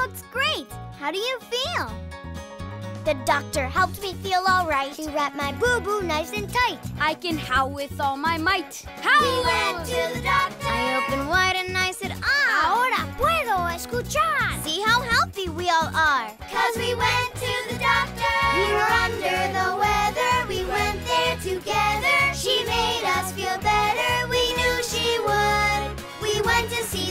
That's great. How do you feel? The doctor helped me feel all right. She wrapped my boo-boo nice and tight. I can howl with all my might. Howl! We went to the doctor. I opened wide and I said, ahora puedo escuchar. See how healthy we all are. 'Cause we went to the doctor. We were under the weather. We went there together. She made us feel better. We knew she would. We went to see